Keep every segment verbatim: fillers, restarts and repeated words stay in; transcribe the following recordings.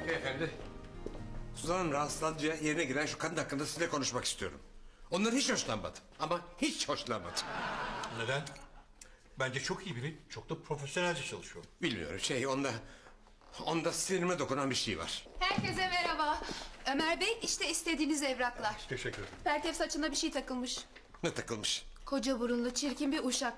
Beyefendi, Suzan Hanım rahatsızlanınca yerine giren şu kadın hakkında sizinle konuşmak istiyorum. Ondan hiç hoşlanmadım. Ama hiç hoşlanmadım. Neden? Bence çok iyi biri, çok da profesyonelce çalışıyor. Bilmiyorum, şey onda... Onda sinirime dokunan bir şey var. Herkese merhaba. Ömer Bey, işte istediğiniz evraklar. Teşekkür ederim. Pertev saçına bir şey takılmış. Ne takılmış? Koca burunlu çirkin bir uşak.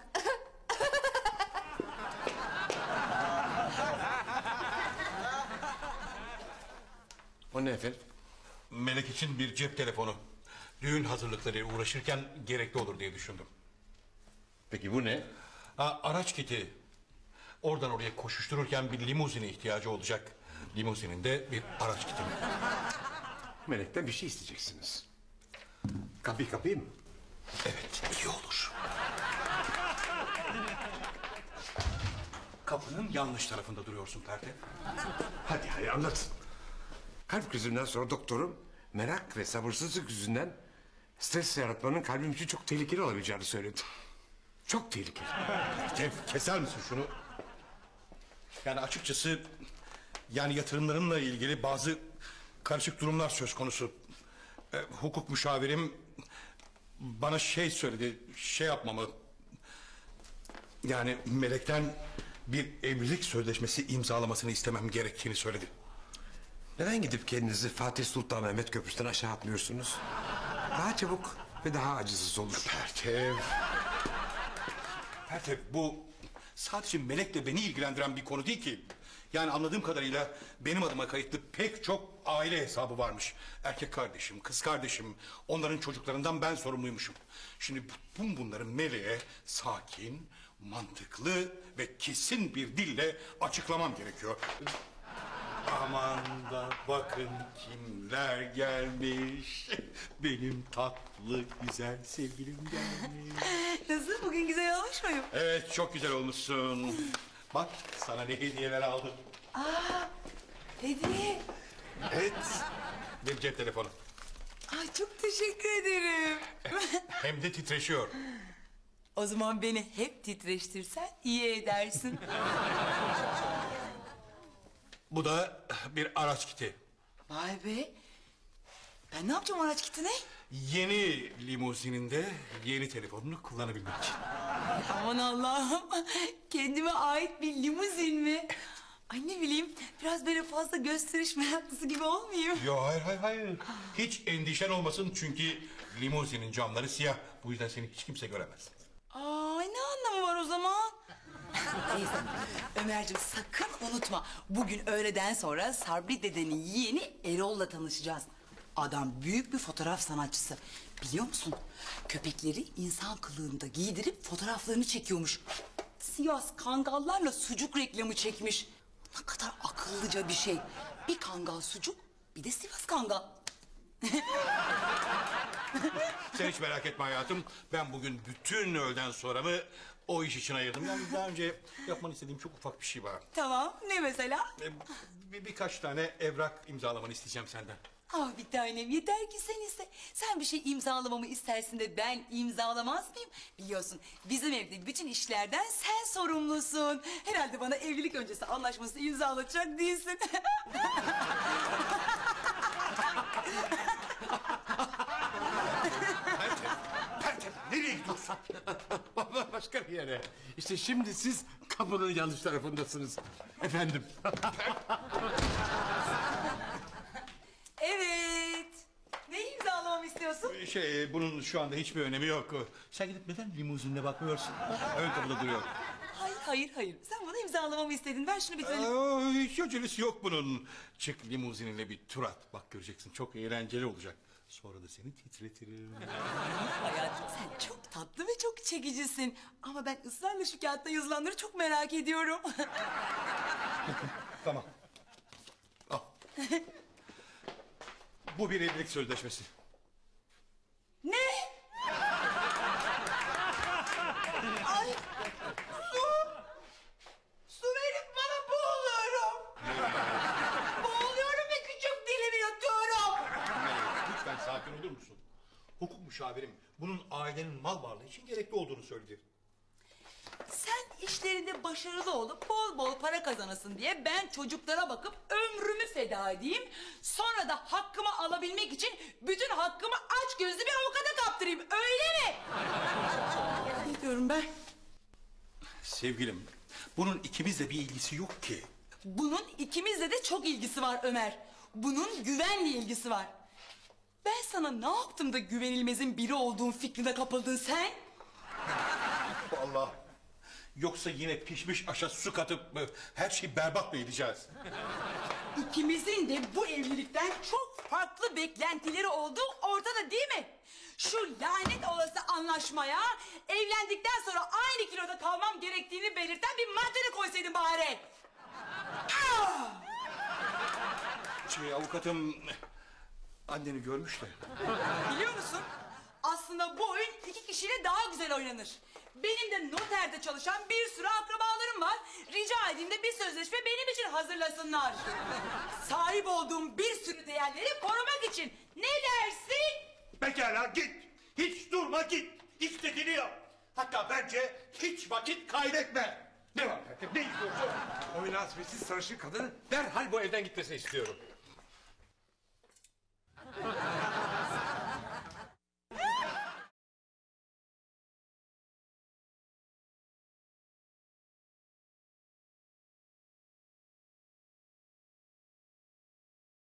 O ne efendim? Melek için bir cep telefonu. Düğün hazırlıkları uğraşırken gerekli olur diye düşündüm. Peki bu ne? Ha, araç kiti. Oradan oraya koşuştururken bir limuzine ihtiyacı olacak. Limuzinin de bir araç kiti. Melek'ten bir şey isteyeceksiniz. Kapıyı kapayım mı? Evet, iyi olur. Kapının yanlış tarafında duruyorsun Pertev. Hadi hadi anlat. Kalp krizinden sonra doktorum merak ve sabırsızlık yüzünden stres yaratmanın kalbim için çok tehlikeli olabileceğini söyledi. Çok tehlikeli. Pertev, keser misin şunu? Yani açıkçası... Yani yatırımlarımla ilgili bazı karışık durumlar söz konusu. E, hukuk müşavirim bana şey söyledi, şey yapmamı... Yani Melek'ten bir evlilik sözleşmesi imzalamasını istemem gerektiğini söyledi. Neden gidip kendinizi Fatih Sultan Mehmet Köprüsü'nden aşağı atmıyorsunuz? Daha çabuk ve daha acısız olur. Pertev... Pertev, bu sadece Melek'le beni ilgilendiren bir konu değil ki. Yani anladığım kadarıyla benim adıma kayıtlı pek çok aile hesabı varmış. Erkek kardeşim, kız kardeşim, onların çocuklarından ben sorumluymuşum. Şimdi bütün bunları Melek'e sakin, mantıklı ve kesin bir dille açıklamam gerekiyor. Aman da bakın kimler gelmiş. Benim tatlı güzel sevgilim gelmiş. Nasıl, bugün güzel olmuş muyum? Evet, çok güzel olmuşsun. Bak sana ne hediyeler aldım. Aa, hediye. Evet, bir cep telefonu. Ay, çok teşekkür ederim. Hem de titreşiyor. O zaman beni hep titreştirsen iyi edersin. Bu da bir araç kiti. Vay be. Ben ne yapacağım araç kitine? Yeni limuzininde yeni telefonunu kullanabilmek için. Aman Allah'ım. Kendime ait bir limuzin mi? Ay ne bileyim, biraz böyle fazla gösteriş meraklısı gibi olmayayım. Yo, hayır hayır hayır. Hiç endişen olmasın çünkü limuzinin camları siyah. Bu yüzden seni hiç kimse göremez. Ay, ne anlamı var o zaman? Neyse Ömerciğim, sakın unutma. Bugün öğleden sonra Sabri dedenin yeğeni Erol'la tanışacağız. Adam büyük bir fotoğraf sanatçısı. Biliyor musun? Köpekleri insan kılığında giydirip fotoğraflarını çekiyormuş. Sivas kangallarla sucuk reklamı çekmiş. Ne kadar akıllıca bir şey. Bir kangal sucuk, bir de Sivas kangal. Sen hiç merak etme hayatım. Ben bugün bütün öğleden sonramı o iş için ayırdım. Yani daha önce yapmanı istediğim çok ufak bir şey var. Tamam, ne mesela? Ee, bir, birkaç tane evrak imzalamanı isteyeceğim senden. Ah bir tanem, yeter ki sen iste. Sen bir şey imzalamamı istersin de ben imzalamaz mıyım? Biliyorsun bizim evde bütün işlerden sen sorumlusun. Herhalde bana evlilik öncesi anlaşması imzalatacak değilsin. Pertev, Pertev, nereye gidiyorsun? Başka bir yere. İşte şimdi siz kapının yanlış tarafındasınız. Efendim. Evet. Ne imzalamamı istiyorsun? Şey, bunun şu anda hiçbir önemi yok. Sen gidip neden limuzinle bakmıyorsun? Ön kapıda duruyor. Hayır hayır hayır. Sen bana imzalamamı istedin. Ver şunu bitirelim. Aa, hiç acelesi yok bunun. Çık limuzininle bir tur at. Bak göreceksin, çok eğlenceli olacak. Sonra da seni titretirim. Hayatım, sen çok tatlı ve çok çekicisin. Ama ben ısrarla şu kağıtta yazılanları çok merak ediyorum. Tamam. Al. Bu bir evlilik sözleşmesi. Ne? Ay, su! Su verip bana boğuluyorum. Boğuluyorum ve küçük dilimi yutuyorum. Lütfen sakin olur musun? Hukuk müşavirim bunun ailenin mal varlığı için gerekli olduğunu söyledi. Sen işlerinde başarılı olup bol bol para kazanasın diye ben çocuklara bakıp ömrümü feda edeyim. Sonra da hakkımı alabilmek için bütün hakkımı aç gözlü bir avukata kaptırayım. Öyle mi? Ne diyorum ben? Sevgilim, bunun ikimizle bir ilgisi yok ki. Bunun ikimizle de çok ilgisi var Ömer. Bunun güvenle ilgisi var. Ben sana ne yaptım da güvenilmezin biri olduğun fikrine kapıldın sen? Vallahi. Yoksa yine pişmiş aşa su katıp e, her şeyi berbat mı edeceğiz? İkimizin de bu evlilikten çok farklı beklentileri olduğu ortada değil mi? Şu lanet olası anlaşmaya evlendikten sonra aynı kiloda kalmam gerektiğini belirten bir madde de koysaydın bari. Ah! Şey, avukatım anneni görmüş de. Biliyor musun? Aslında bu oyun iki kişiyle daha güzel oynanır. Benim de noterde çalışan bir sürü akrabalarım var. Rica edeyim de bir sözleşme benim için hazırlasınlar. Sahip olduğum bir sürü değerleri korumak için. Ne dersin? Pekala git. Hiç durma git. İstediğini yap. Hatta bence hiç vakit kaybetme. Ne var Tertip, ne istiyorsun? O münasebetsiz sarışın kadını derhal bu evden gitmesini istiyorum.